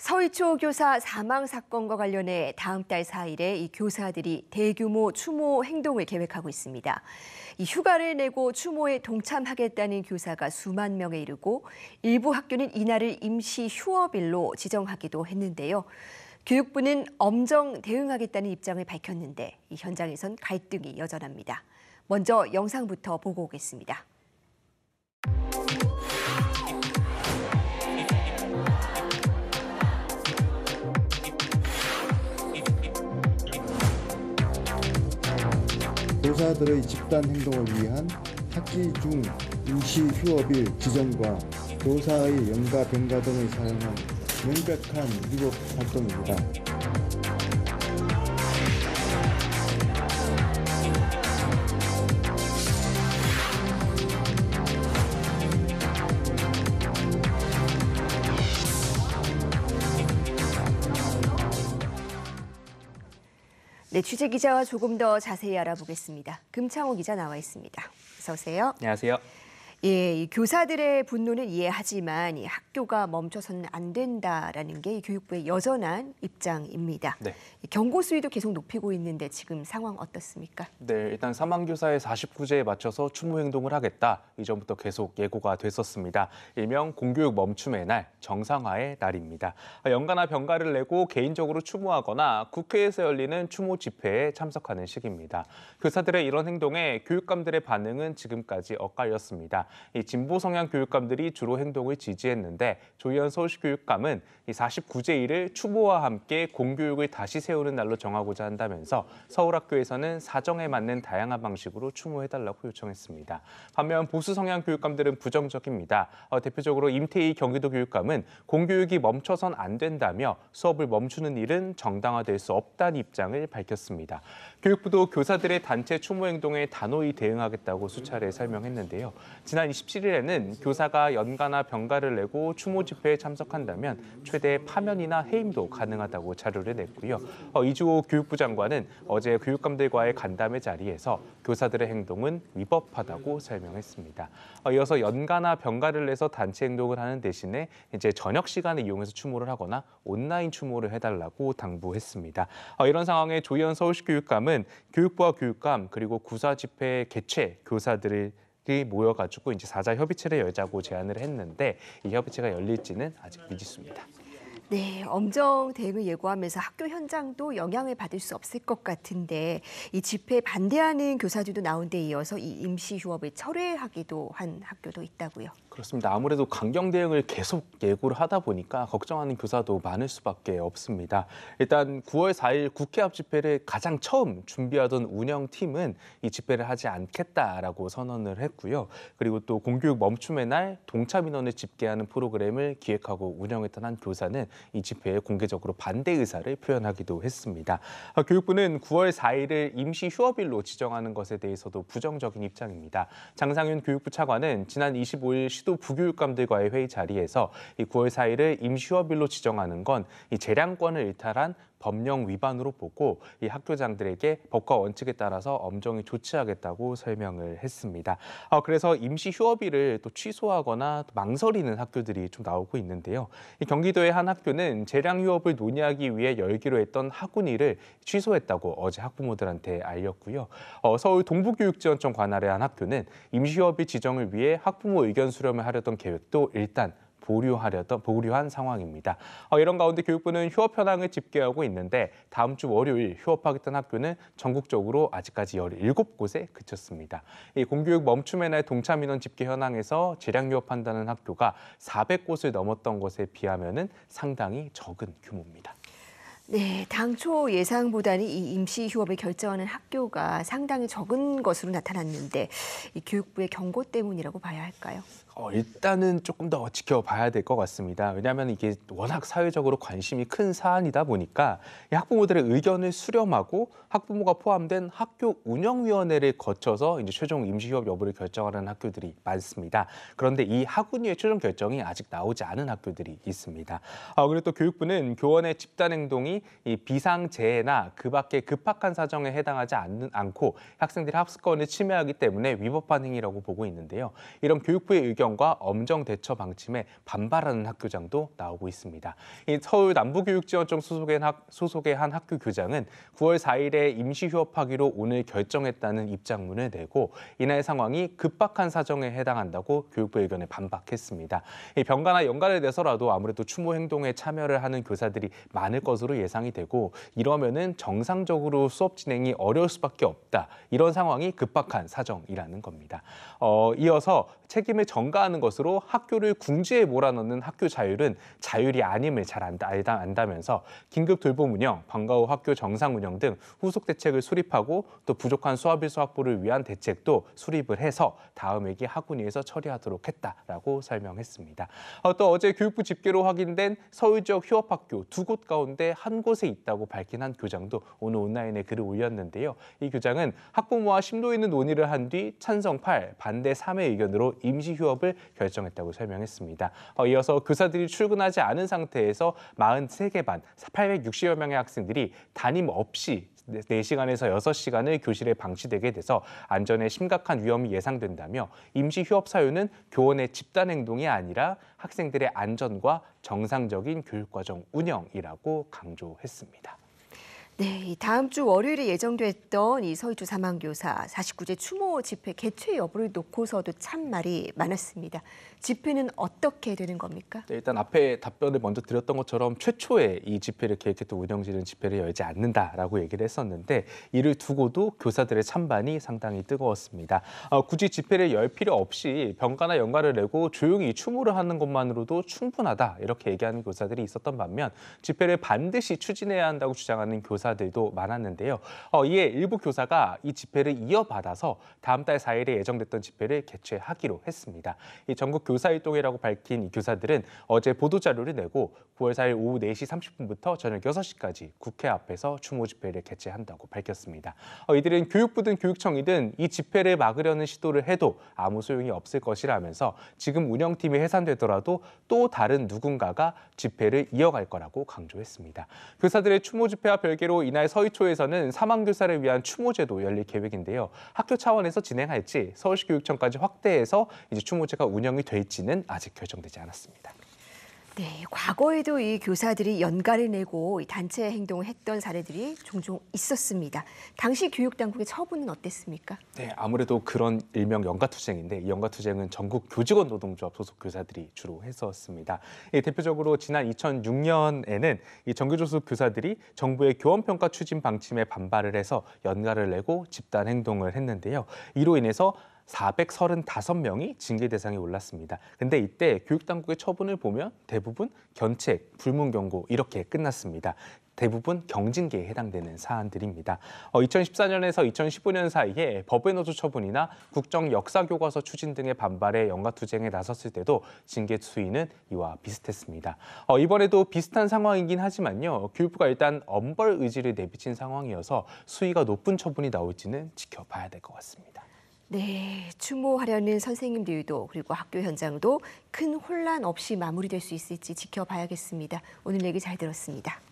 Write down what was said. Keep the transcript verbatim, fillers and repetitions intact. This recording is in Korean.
서희초 교사 사망 사건과 관련해 다음 달 사 일에 이 교사들이 대규모 추모 행동을 계획하고 있습니다. 이 휴가를 내고 추모에 동참하겠다는 교사가 수만 명에 이르고 일부 학교는 이날을 임시 휴업일로 지정하기도 했는데요. 교육부는 엄정 대응하겠다는 입장을 밝혔는데 이 현장에선 갈등이 여전합니다. 먼저 영상부터 보고 오겠습니다. 교사들의 집단 행동을 위한 학기 중 임시 휴업일 지정과 교사의 연가 병가 등을 사용한 명백한 위법 활동입니다. 네, 취재 기자와 조금 더 자세히 알아보겠습니다. 금창호 기자 나와 있습니다. 어서 오세요. 안녕하세요. 예, 이 교사들의 분노는 이해하지만 이 학교가 멈춰서는 안 된다라는 게 교육부의 여전한 입장입니다. 네. 경고 수위도 계속 높이고 있는데 지금 상황 어떻습니까? 네, 일단 사망교사의 사십구 제에 맞춰서 추모 행동을 하겠다. 이전부터 계속 예고가 됐었습니다. 일명 공교육 멈춤의 날, 정상화의 날입니다. 연가나 병가를 내고 개인적으로 추모하거나 국회에서 열리는 추모 집회에 참석하는 시기입니다. 교사들의 이런 행동에 교육감들의 반응은 지금까지 엇갈렸습니다. 이 진보 성향 교육감들이 주로 행동을 지지했는데 조희연 서울시 교육감은 이 사십구 제 일을 추모와 함께 공교육을 다시 세우는 날로 정하고자 한다면서 서울 학교에서는 사정에 맞는 다양한 방식으로 추모해달라고 요청했습니다. 반면 보수 성향 교육감들은 부정적입니다. 어, 대표적으로 임태희 경기도 교육감은 공교육이 멈춰선 안 된다며 수업을 멈추는 일은 정당화될 수 없다는 입장을 밝혔습니다. 교육부도 교사들의 단체 추모 행동에 단호히 대응하겠다고 수차례 설명했는데요. 지난 이십칠 일에는 교사가 연가나 병가를 내고 추모 집회에 참석한다면 최대 파면이나 해임도 가능하다고 자료를 냈고요. 어, 이주호 교육부 장관은 어제 교육감들과의 간담회 자리에서 교사들의 행동은 위법하다고 설명했습니다. 어, 이어서 연가나 병가를 내서 단체 행동을 하는 대신에 이제 저녁 시간을 이용해서 추모를 하거나 온라인 추모를 해달라고 당부했습니다. 어, 이런 상황에 조희연 서울시 교육감은 교육부와 교육감 그리고 구사 집회 개최 교사들을 모여가지고 이제 사자 협의체를 열자고 제안을 했는데 이 협의체가 열릴지는 아직 미지수입니다. 네, 엄정 대응을 예고하면서 학교 현장도 영향을 받을 수 없을 것 같은데 이 집회에 반대하는 교사들도 나온 데 이어서 이 임시 휴업을 철회하기도 한 학교도 있다고요. 그렇습니다. 아무래도 강경 대응을 계속 예고를 하다 보니까 걱정하는 교사도 많을 수밖에 없습니다. 일단 구월 사 일 국회 앞 집회를 가장 처음 준비하던 운영팀은 이 집회를 하지 않겠다라고 선언을 했고요. 그리고 또 공교육 멈춤의 날 동참 인원을 집계하는 프로그램을 기획하고 운영했던 한 교사는 이 집회에 공개적으로 반대 의사를 표현하기도 했습니다. 교육부는 구월 사 일을 임시 휴업일로 지정하는 것에 대해서도 부정적인 입장입니다. 장상윤 교육부 차관은 지난 이십오 일 시도 부교육감들과의 회의 자리에서 이 구월 사 일을 임시 휴업일로 지정하는 건 이 재량권을 일탈한 법령 위반으로 보고 이 학교장들에게 법과 원칙에 따라서 엄정히 조치하겠다고 설명을 했습니다. 어, 그래서 임시 휴업일을 또 취소하거나 또 망설이는 학교들이 좀 나오고 있는데요. 이 경기도의 한 학교는 재량 휴업을 논의하기 위해 열기로 했던 학군일을 취소했다고 어제 학부모들한테 알렸고요. 어, 서울 동부교육지원청 관할의 한 학교는 임시 휴업일 지정을 위해 학부모 의견 수렴을 하려던 계획도 일단 보류하려던 보류한 상황입니다. 어, 이런 가운데 교육부는 휴업 현황을 집계하고 있는데 다음 주 월요일 휴업하겠다는 학교는 전국적으로 아직까지 열일곱 곳에 그쳤습니다. 이 공교육 멈춤의 날 동참 인원 집계 현황에서 재량 휴업한다는 학교가 사백 곳을 넘었던 것에 비하면은 상당히 적은 규모입니다. 네, 당초 예상보다는 이 임시 휴업을 결정하는 학교가 상당히 적은 것으로 나타났는데 이 교육부의 경고 때문이라고 봐야 할까요? 어, 일단은 조금 더 지켜봐야 될 것 같습니다. 왜냐하면 이게 워낙 사회적으로 관심이 큰 사안이다 보니까 이 학부모들의 의견을 수렴하고 학부모가 포함된 학교 운영위원회를 거쳐서 이제 최종 임시휴업 여부를 결정하는 학교들이 많습니다. 그런데 이 학운위의 최종 결정이 아직 나오지 않은 학교들이 있습니다. 어, 그리고 또 교육부는 교원의 집단 행동이 이 비상재해나 그 밖의 급박한 사정에 해당하지 않는, 않고 학생들의 학습권을 침해하기 때문에 위법한 행위라고 보고 있는데요. 이런 교육부의 의견 불경과 엄정 대처 방침에 반발하는 학교장도 나오고 있습니다. 이 서울 남부교육지원청 소속의, 학, 소속의 한 학교 교장은 구월 사일에 임시 휴업하기로 오늘 결정했다는 입장문을 내고 이날 상황이 급박한 사정에 해당한다고 교육부 의견에 반박했습니다. 이 병가나 연가를 내서라도 아무래도 추모 행동에 참여를 하는 교사들이 많을 것으로 예상이 되고 이러면은 정상적으로 수업 진행이 어려울 수밖에 없다. 이런 상황이 급박한 사정이라는 겁니다. 어, 이어서 책임을 전가하는 것으로 학교를 궁지에 몰아넣는 학교 자율은 자율이 아님을 잘 안다, 알다, 안다면서 긴급 돌봄 운영, 방과 후 학교 정상 운영 등 후속 대책을 수립하고 또 부족한 수업일수 확보를 위한 대책도 수립을 해서 다음 회기 학운위에서 처리하도록 했다라고 설명했습니다. 어, 또 어제 교육부 집계로 확인된 서울 지역 휴업학교 두 곳 가운데 한 곳에 있다고 밝힌 한 교장도 오늘 온라인에 글을 올렸는데요. 이 교장은 학부모와 심도 있는 논의를 한 뒤 찬성 팔, 반대 삼의 의견으로 임시 휴업을 결정했다고 설명했습니다. 어, 이어서 교사들이 출근하지 않은 상태에서 사십삼 개 반, 팔백육십여 명의 학생들이 담임 없이 네 시간에서 여섯 시간을 교실에 방치되게 돼서 안전에 심각한 위험이 예상된다며 임시 휴업 사유는 교원의 집단 행동이 아니라 학생들의 안전과 정상적인 교육과정 운영이라고 강조했습니다. 네, 다음 주 월요일에 예정됐던 이 서희초 사망교사 사십구 제 추모 집회 개최 여부를 놓고서도 참 말이 많았습니다. 집회는 어떻게 되는 겁니까? 네, 일단 앞에 답변을 먼저 드렸던 것처럼 최초에 이 집회를 계획했던 운영진은 집회를 열지 않는다라고 얘기를 했었는데 이를 두고도 교사들의 찬반이 상당히 뜨거웠습니다. 어, 굳이 집회를 열 필요 없이 병가나 연가를 내고 조용히 추모를 하는 것만으로도 충분하다 이렇게 얘기하는 교사들이 있었던 반면 집회를 반드시 추진해야 한다고 주장하는 교사들도 많았는데요. 어, 이에 일부 교사가 이 집회를 이어받아서 다음 달 사일에 예정됐던 집회를 개최하기로 했습니다. 이 전국 교사일동회라고 밝힌 이 교사들은 어제 보도자료를 내고 구월 사일 오후 네 시 삼십 분부터 저녁 여섯 시까지 국회 앞에서 추모 집회를 개최한다고 밝혔습니다. 어, 이들은 교육부든 교육청이든 이 집회를 막으려는 시도를 해도 아무 소용이 없을 것이라면서 지금 운영팀이 해산되더라도 또 다른 누군가가 집회를 이어갈 거라고 강조했습니다. 교사들의 추모 집회와 별개로 이날 서희초에서는 사망교사를 위한 추모제도 열릴 계획인데요. 학교 차원에서 진행할지 서울시 교육청까지 확대해서 이제 추모제가 운영이 될지는 아직 결정되지 않았습니다. 네, 과거에도 이 교사들이 연가를 내고 이 단체 행동을 했던 사례들이 종종 있었습니다. 당시 교육당국의 처분은 어땠습니까? 네, 아무래도 그런 일명 연가투쟁인데 이 연가투쟁은 전국 교직원 노동조합 소속 교사들이 주로 했었습니다. 예, 대표적으로 지난 이천육 년에는 이 정규조수 교사들이 정부의 교원평가 추진 방침에 반발을 해서 연가를 내고 집단 행동을 했는데요. 이로 인해서 사백삼십오 명이 징계 대상에 올랐습니다. 근데 이때 교육당국의 처분을 보면 대부분 견책, 불문경고 이렇게 끝났습니다. 대부분 경징계에 해당되는 사안들입니다. 어, 이천십사 년에서 이천십오 년 사이에 법외 노조 처분이나 국정 역사교과서 추진 등의 반발에 연가투쟁에 나섰을 때도 징계 수위는 이와 비슷했습니다. 어, 이번에도 비슷한 상황이긴 하지만요. 교육부가 일단 엄벌 의지를 내비친 상황이어서 수위가 높은 처분이 나올지는 지켜봐야 될 것 같습니다. 네, 추모하려는 선생님들도 그리고 학교 현장도 큰 혼란 없이 마무리될 수 있을지 지켜봐야겠습니다. 오늘 얘기 잘 들었습니다.